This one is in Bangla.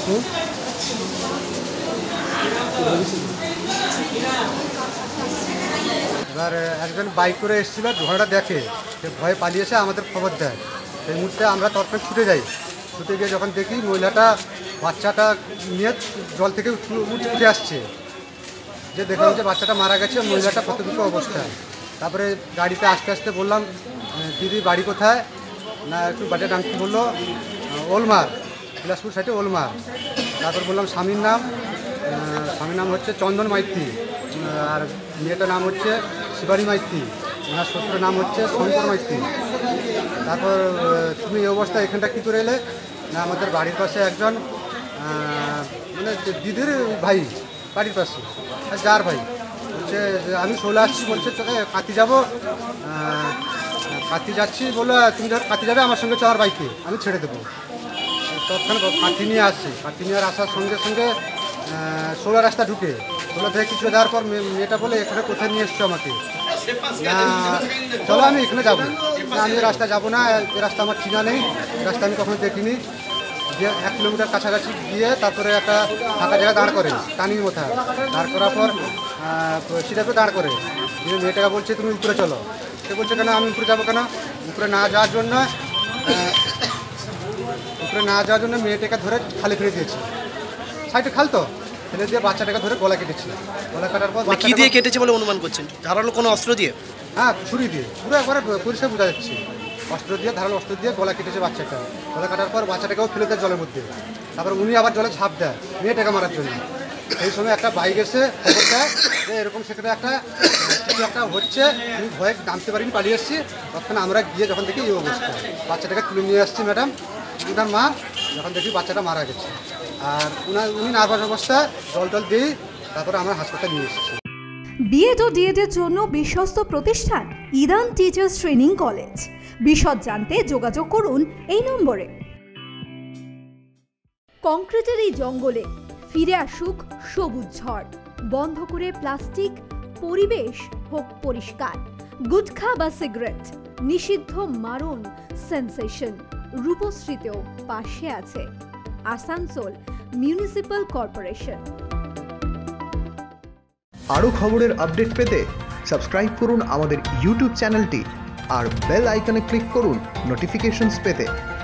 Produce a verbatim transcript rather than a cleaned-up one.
এবার একজন বাইক করে এসেছিল, ঘোড়াটা দেখে, সে ভয়ে পালিয়েছে, আমাদের খবর দেয়। সেই মুহূর্তে আমরা তৎক্ষণাৎ ছুটে যাই। ছুটে গিয়ে যখন দেখি মহিলাটা বাচ্চাটা নিয়ে জল থেকে উঠে আসছে, যে দেখলাম যে বাচ্চাটা মারা গেছে, মহিলাটা ক্ষতবিক্ষত অবস্থায়। তারপরে গাড়িতে আস্তে আস্তে বললাম, দিদি বাড়ি কোথায়? না একটু বাড়ির নাম কী বললো? ওলমার, বিলাসপুর সাইডে ওলমার। তারপর বললাম স্বামীর নাম, স্বামীর নাম হচ্ছে চন্দন মাইতি, আর মেয়েটার নাম হচ্ছে শিবানী মাইতি, ওনার শ্বশুরের নাম হচ্ছে শঙ্কর মাইতি। তারপর তুমি এই অবস্থা এখানটা কী করে এলে? না আমাদের বাড়ির পাশে একজন মানে দিদির ভাই, বাড়ির পাশে যার ভাই বলছে আমি চলে আসছি, বলছে তোকে কাতি যাবো, কাতি যাচ্ছি বলে তুমি যখন কাতি যাবে আমার সঙ্গে চার বাইকে আমি ছেড়ে দেবো। তৎক্ষণ কাঠি নিয়ে আসছি, কাঠি নিয়ে আসার সঙ্গে সঙ্গে ষোলো রাস্তা ঢুকে ষোলো থেকে কিছু যাওয়ার পর মেয়েটা বলে এখানে কোথায় নিয়ে এসছো আমাকে? না চলো আমি এখানে যাবো না, আমি রাস্তা যাবো না, এ রাস্তা আমার ঠিকা নেই, রাস্তা আমি কখনো দেখিনি। দিয়ে এক কিলোমিটার কাছাকাছি গিয়ে তারপরে একটা ফাঁকা জায়গায় দাঁড় করে, টানির মাথায় দাঁড় করার পর সেটাকে দাঁড় করে দিয়ে মেয়েটাকে বলছে তুমি উপরে চলো। সে বলছে কেন আমি উপরে যাবো কেন? উপরে না যাওয়ার জন্য উপরে না যাওয়ার জন্য মেয়েটাকে ধরে খালি ফেলে দিয়েছে, সাইডে খাল তো ফেলে দিয়ে বাচ্চাটাকে ধরে গলা কেটেছে। গলা কাটার পর কি দিয়ে কেটেছে বলে অনুমান করছেন? ধারালো কোনো অস্ত্র দিয়ে? হ্যাঁ ছুরি দিয়ে, পুরো একবারে পরিষ্কার বোঝা যাচ্ছে, অস্ত্র দিয়ে, ধারালো অস্ত্র দিয়ে গলা কেটেছে বাচ্চাটা। গলা কাটার পর বাচ্চাটাকেও ফেলে দেয় জলের মধ্যে। তারপর উনি আবার জলে ঝাঁপ দেয় মেয়েটাকে মারার জন্য। এই সময় একটা বাইক এসে খবর দেয় যে এরকম সেখানে একটা কিছু একটা হচ্ছে, আমি ভয়ে নামতে পারিনি, পালিয়ে এসেছি। তখন আমরা গিয়ে যখন দেখি এই অবস্থা, বাচ্চাটাকে তুলে নিয়ে আসছি ম্যাডাম, ওনার মা, যখন দেখি বাচ্চাটা মারা গেছে। আর উনার উনি নার্ভাস অবস্থায় জল টল দিই, তারপরে আমরা হাসপাতালে নিয়ে এসেছি। বিএড ও ডিএড এর জন্য বিশ্বস্ত প্রতিষ্ঠান ইদান টিচার্স ট্রেনিং কলেজ। বিশদ জানতে যোগাযোগ করুন এই নম্বরে। কংক্রিটের এই জঙ্গলে ফিরে আসুক সবুজ ঝড়, বন্ধ করে প্লাস্টিক, পরিবেশ হোক পরিষ্কার। গুটখা বা সিগারেট নিষিদ্ধ, মারণ সেন্সেশন। রূপশ্রীতেও পাশে আছে আসানসোল মিউনিসিপাল কর্পোরেশন। আরও খবরের আপডেট পেতে সাবস্ক্রাইব করুন আমাদের ইউটিউব চ্যানেলটি আর বেল আইকনে ক্লিক করুন নোটিফিকেশনস পেতে।